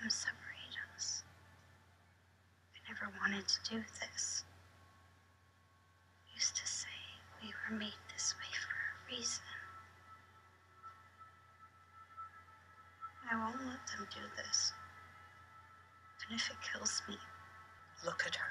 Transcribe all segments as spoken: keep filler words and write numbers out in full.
them separate us. I never wanted to do this. I used to say we were made this way for a reason. I won't let them do this. And if it kills me, look at her.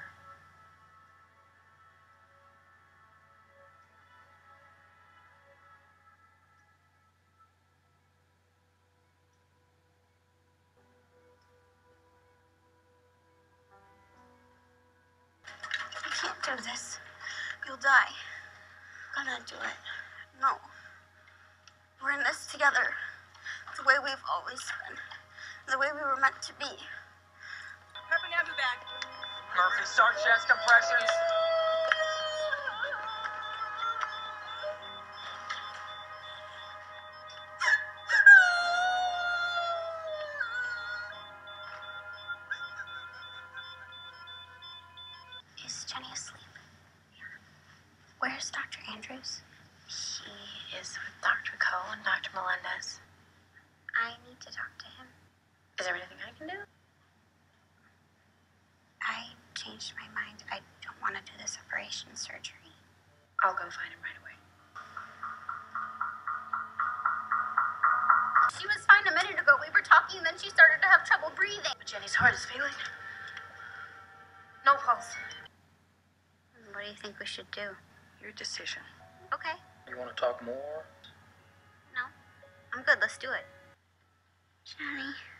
You can't do this. You'll die. I'm gonna do it. No. We're in this together. The way we've always been. The way we were meant to be. Prepping Abby back. Murphy, start chest compressions. Is Jenny asleep? Yeah. Where's Doctor Andrews? He is with Doctor Coe and Doctor Melendez. I need to talk to him. Is there anything I can do? I changed my mind. I don't want to do this operation surgery. I'll go find him right away. She was fine a minute ago. We were talking, and then she started to have trouble breathing. But Jenny's heart is failing. No pulse. What do you think we should do? Your decision. Okay. You want to talk more? No. I'm good. Let's do it. Jenny.